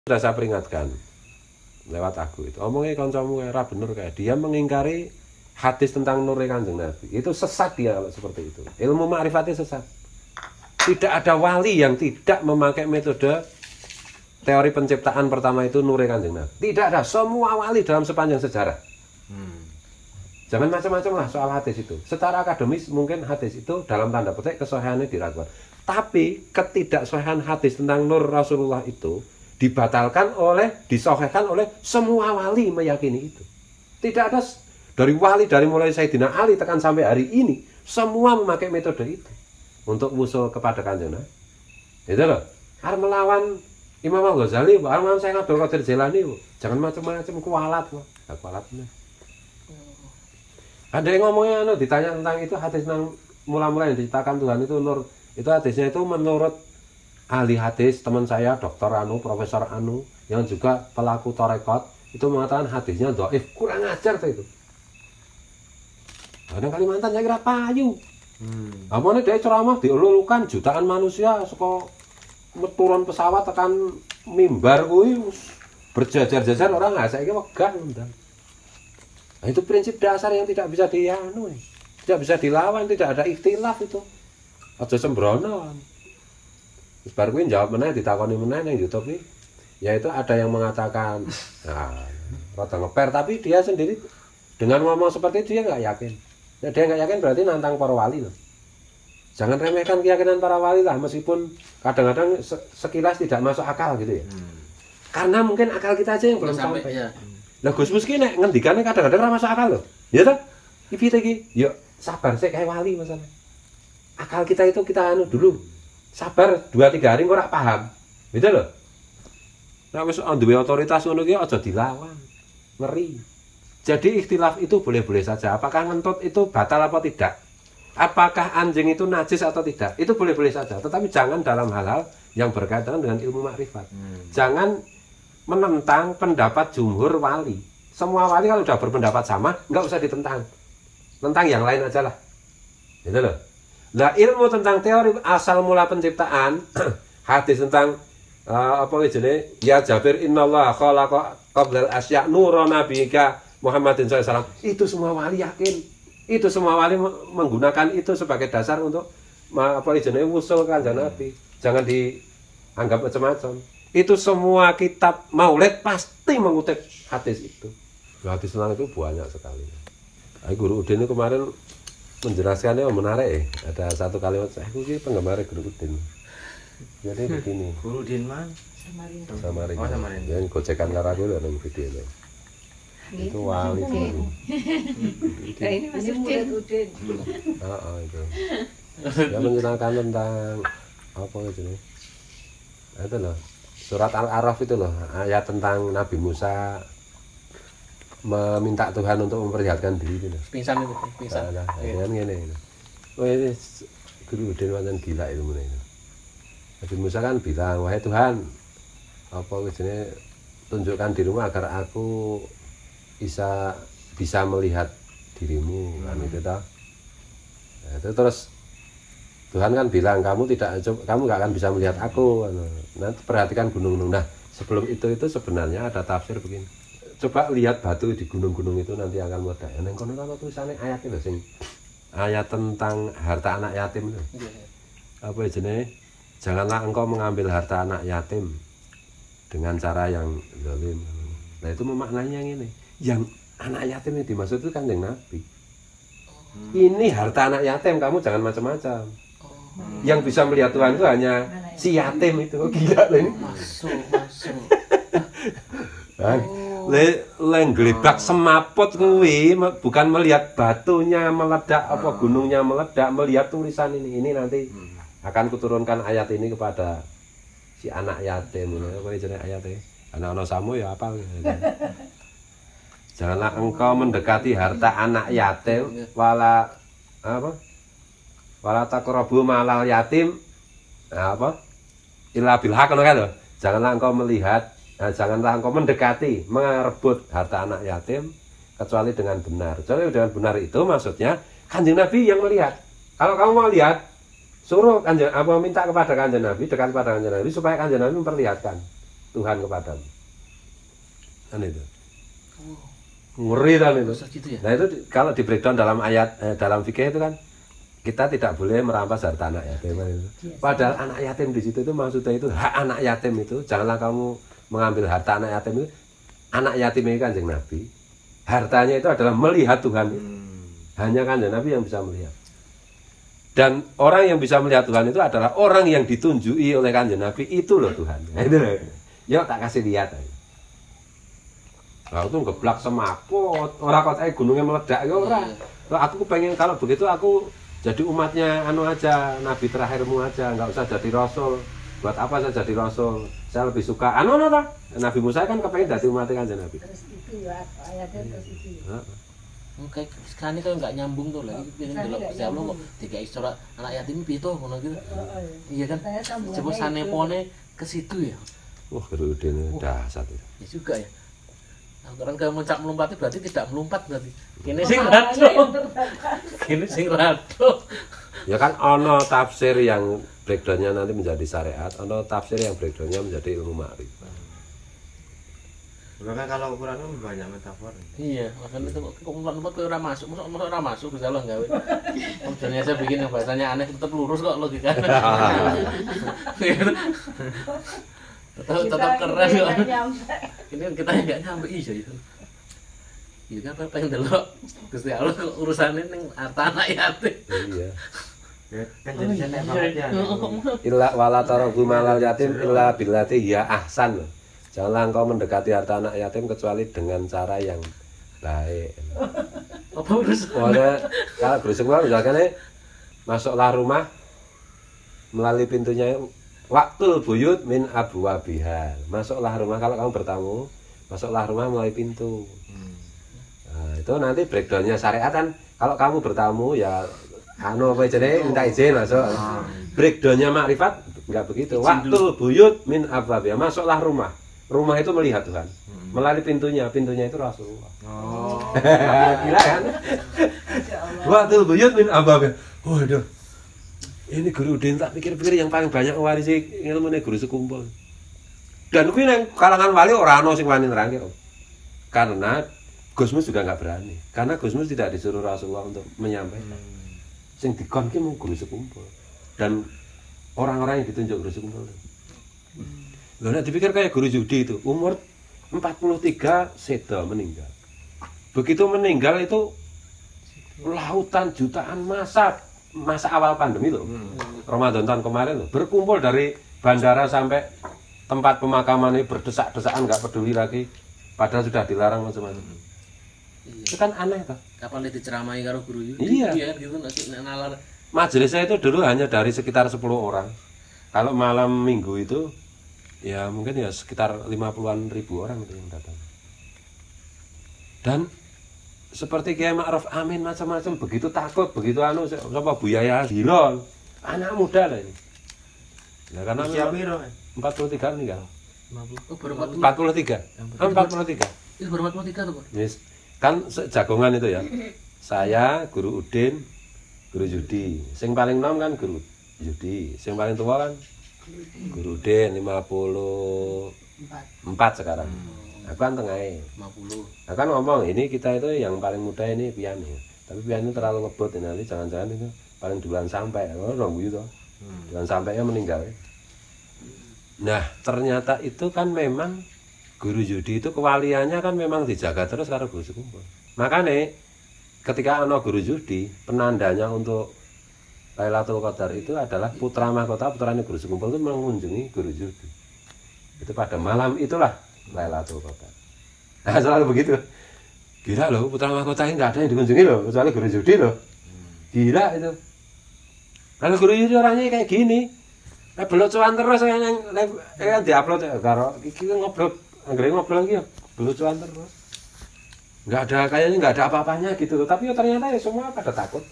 Sudah saya peringatkan lewat aku itu, omongnya kancamu era bener kayak dia mengingkari hadis tentang nur Kanjeng Nabi. Itu sesat dia kalau seperti itu. Ilmu ma'rifatnya sesat. Tidak ada wali yang tidak memakai metode teori penciptaan pertama itu nur Kanjeng Nabi. Tidak ada, semua wali dalam sepanjang sejarah. Jangan macam-macam lah soal hadis itu. Secara akademis mungkin hadis itu dalam tanda petik kesohihannya diragukan. Tapi ketidaksohihan hadis tentang nur Rasulullah itu dibatalkan disohhikan oleh semua wali meyakini itu. Tidak ada dari wali dari mulai Sayyidina Ali tekan sampai hari ini semua memakai metode itu untuk wusul kepada Kanjeng Nabi. Itu loh. Harus melawan Imam Al-Ghazali, harus melawan Syekh Abdul Qadir Jilani, jangan macam-macam kualat loh. Kualat bener. Ada yang ngomongnya ditanya tentang itu hadis tentang mula-mula yang diciptakan Tuhan itu nur. Itu hadisnya itu menurut ahli hadis teman saya Dr. Anu, Profesor Anu yang juga pelaku torekot itu mengatakan hadisnya dhaif, kurang ajar itu. Kadang Kalimantan saya kira payu. Apane dia ceramah dielulukan jutaan manusia saka turun pesawat tekan mimbar kuwi berjajar-jajar orang nggak saiki wegah undang. Nah, itu prinsip dasar yang tidak bisa tidak bisa dilawan, tidak ada ikhtilaf itu. Aja sembrono. Terus baru gue jawab meneh ditakoni meneh yang YouTube nih. Yaitu ada yang mengatakan rada ngeper tapi dia sendiri dengan ngomong seperti itu dia nggak yakin. Nah, dia nggak yakin berarti nantang para wali loh. Jangan remehkan keyakinan para wali lah meskipun kadang-kadang sekilas tidak masuk akal gitu ya. Karena mungkin akal kita aja yang belum sampai. Ya. Lah Gus Mus ki nek ngendikane kadang-kadang ora masuk akal loh. Ya toh? Iki iki, yo sabar sik kayak wali masalah. Akal kita itu kita dulu. Sabar 2-3 hari kok ora paham. Gitu loh. Nek wis duwe otoritas ngono ki aja dilawan. Ngeri. Jadi ikhtilaf itu boleh-boleh saja. Apakah ngentut itu batal apa tidak? Apakah anjing itu najis atau tidak? Itu boleh-boleh saja. Tetapi jangan dalam hal-hal yang berkaitan dengan ilmu makrifat. Jangan menentang pendapat jumhur wali. Semua wali kalau sudah berpendapat sama, nggak usah ditentang. Tentang yang lain aja lah. Gitu loh. Nah, ilmu tentang teori asal mula penciptaan, hadis tentang apa jenis ya Jabir innallaha khalaqa qablal asya nuran nabiyika Muhammadin SAW. Itu semua wali yakin. Itu semua wali menggunakan itu sebagai dasar untuk apa jenis wusul Kanjeng Nabi. Jangan dianggap macam-macam. Itu semua kitab maulid pasti mengutip hadis itu. Hadis tentang itu banyak sekali. Guru Udin itu kemarin menjelaskannya menarik ya. Ada satu kalimat saya ini penggemar Guru Udin. Jadi begini. Guru Udin mana? Samarinda. Oh, Samarinda. Yang gocekan karaku dalam video itu. Itu wali itu. Ini masih murid Udin. Itu. Dia menjelaskan tentang apa itu nih? Itu loh. Surat Al-A'raf itu loh, ayat tentang Nabi Musa meminta Tuhan untuk memperlihatkan diri itu loh. Pingsan itu, pingsan. Nah, kan gini. Oh ini Guru Udin macam gila itu mulai. Nabi Musa kan bilang, wahai Tuhan, apa jenis tunjukkan dirimu agar aku bisa melihat dirimu, kan itu toh. Nah, itu terus Tuhan kan bilang kamu nggak akan bisa melihat aku. Nanti perhatikan gunung-gunung. Nah sebelum itu sebenarnya ada tafsir begini. Coba lihat batu di gunung-gunung itu nanti akan meledak. Yang kono tulisannya ayat itu sing ayat tentang harta anak yatim itu. Apa jenis? Janganlah engkau mengambil harta anak yatim dengan cara yang zalim. Nah itu memaknanya yang ini. Yang anak yatim ini dimaksud itu Kanjeng Nabi. Ini harta anak yatim, kamu jangan macam-macam. Yang bisa melihat Tuhan itu hanya si yatim itu. Gila loh ini. Masuk. Gelebak semaput kuwi bukan melihat batunya meledak apa gunungnya meledak, melihat tulisan ini. Ini nanti akan kuturunkan ayat ini kepada si anak yatim. Apa jenis ayatnya? Anak-anak samu ya apa? Janganlah engkau mendekati harta anak yatim wala taqrabu malal yatim illa bil haq kan lho. Janganlah engkau mendekati merebut harta anak yatim kecuali dengan benar. Jadi dengan benar itu maksudnya Kanjeng Nabi yang melihat. Kalau kamu mau lihat, suruh minta kepada Kanjeng Nabi, dekat kepada Kanjeng Nabi supaya Kanjeng Nabi memperlihatkan. Tuhan kepadamu. Kan itu. Ngeri kan itu. Gitu ya? Nah itu kalau di breakdown dalam ayat dalam fikih itu kan kita tidak boleh merampas harta anak yatim. Padahal anak yatim di situ itu maksudnya itu hak anak yatim itu. Janganlah kamu mengambil harta anak yatim itu. Anak yatim ini Kanjeng Nabi. Hartanya itu adalah melihat Tuhan. Hanya Kanjeng Nabi yang bisa melihat. Dan orang yang bisa melihat Tuhan itu adalah orang yang ditunjui oleh Kanjeng Nabi. Itu loh Tuhan. Itu loh. Yuk tak kasih lihat aja. Nah, itu ngeblak semaput, orang kotanya gunungnya meledak ya orang. Aku pengen kalau begitu aku jadi umatnya anu aja, nabi terakhirmu aja, nggak usah jadi rasul. Buat apa saya jadi rasul? Saya lebih suka anu tak? Nabi Musa kan kepengen jadi umatnya kan Nabi. Terus itu ya ayatnya terus itu. Kayak sekarang itu nggak nyambung tuh lagi. Pengen delok Gusti Allah kok dikai surat anak yatim piye to ngono gitu. Iya kan? Coba sanepone ke situ ya. Wah, kerudene dahsyat itu. Ya juga ya. Orang kalau muncak melompati berarti tidak melompat berarti. Kini sing rado. Kini sing rado. Ya kan ono tafsir yang breakdownnya nanti menjadi syariat, ono tafsir yang breakdownnya menjadi ilmu ma'rifah. Bahkan kalau ukurannya banyak metafor. Iya, makanya itu kok lompat ke orang masuk, masuk orang masuk bisa lo gawe. Kemudian saya bikin yang bahasanya aneh tetap lurus kok logikanya. tetap keren kok. Ini kita nggak nyampe iya itu. Iya kan pengen delok Gusti Allah urusannya ning harta anak yatim. Iya. Ya, kan jadi saya banget ya. Illa wala tarabu malal yatim illa billati ya ahsan. Janganlah engkau mendekati harta anak yatim kecuali dengan cara yang baik. Apa urusan? Pokoknya kalau berusaha misalkan masuklah rumah melalui pintunya waktul buyut min abwabiha. Masuklah rumah kalau kamu bertamu, masuklah rumah melalui pintu. Nah, itu nanti breakdownnya syariat kan kalau kamu bertamu ya anu apa jadi minta izin masuk. Breakdownnya makrifat enggak begitu. Waktul buyut min abwabiha. Masuklah rumah. Rumah itu melihat Tuhan. Melalui pintunya itu Rasulullah. Oh. Gila kan? Waktul buyut min abwabiha. Waduh. Ini guru Udin tak pikir-pikir yang paling banyak warisi ilmu guru sekumpul. Dan kuwi nang kalangan wali ora ana sing wani nerangke. Karena Gusmus juga nggak berani. Karena Gusmus tidak disuruh Rasulullah untuk menyampaikan. Sing dikon ki mung guru sekumpul. Dan orang-orang yang ditunjuk guru sekumpul. Lho nek dipikir kayak guru judi itu, umur 43 sedo meninggal. Begitu meninggal itu lautan jutaan masa awal pandemi loh. Ramadan tahun kemarin loh, berkumpul dari bandara sampai tempat pemakaman ini berdesak-desakan nggak peduli lagi, padahal sudah dilarang macam-macam. Itu kan aneh toh. Kapan diceramai karo guru itu? Iya. Gitu nek nalar. Majelisnya itu dulu hanya dari sekitar 10 orang. Kalau malam minggu itu ya mungkin ya sekitar 50-an ribu orang itu yang datang. Dan seperti Kiai Ma'ruf Amin macam-macam begitu takut, begitu anu sapa Buya Hirol, anak muda lah ini. Nah, karena Usia piro? 43 meninggal. 50. Oh, baru 43. 43. Itu baru 43 tuh, Pak. Yes. Kan jagongan itu ya. Saya, Guru Udin, Guru Yudi. Sing paling nom kan Guru Yudi. Sing paling tua kan Guru Udin 54 sekarang. Aku kan tengahnya 50. Aku kan ngomong ini kita itu yang paling muda ini Pian ya. Tapi Pian itu terlalu ngebut ya, nanti jangan-jangan itu paling duluan sampai. Oh nunggu itu. Duluan sampainya meninggal. Nah ternyata itu kan memang Guru Yudi itu kewaliannya kan memang dijaga terus karo guru sekumpul. Makanya ketika ana Guru Yudi penandanya untuk Lailatul Qadar itu adalah putra mahkota putranya guru sekumpul itu mengunjungi Guru Yudi. Itu pada malam itulah Lailatul Qadar. Nah selalu begitu. Gila loh putra mahkota ini nggak ada yang dikunjungi loh kecuali Guru Yudi loh. Gila itu. Kalau Guru Yudi orangnya kayak gini. Belucuan terus yang diupload karo iki ngobrol ngobrol iki belucuan terus. Nggak ada kayaknya nggak ada apa-apanya gitu. Tapi ternyata ya semua pada takut.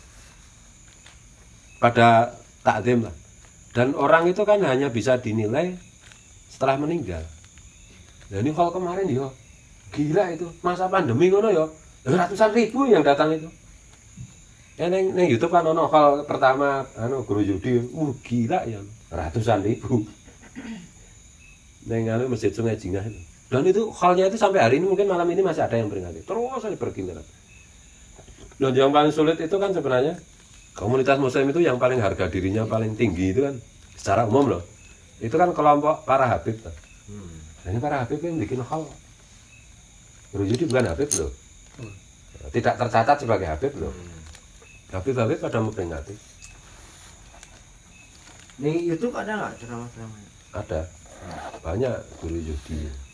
Pada takdim lah. Dan orang itu kan hanya bisa dinilai setelah meninggal. Nah ini kalau kemarin yo gila itu masa pandemi ngono yo ratusan ribu yang datang itu. Ya neng YouTube kan ono hal pertama anu Guru Yudi, gila ya ratusan ribu. Neng anu Masjid Sungai Jingah itu. Dan itu halnya itu sampai hari ini mungkin malam ini masih ada yang peringati. Terus saja bergiliran. Dan yang paling sulit itu kan sebenarnya komunitas muslim itu yang paling harga dirinya paling tinggi itu kan secara umum loh. Itu kan kelompok para habib. Nah, ini para habib yang bikin hal. Jadi bukan habib loh. Tidak tercatat sebagai habib loh. Habib-habib pada memperingati. Di YouTube ada nggak ceramah-ceramahnya? Ada. Banyak guru Yudi.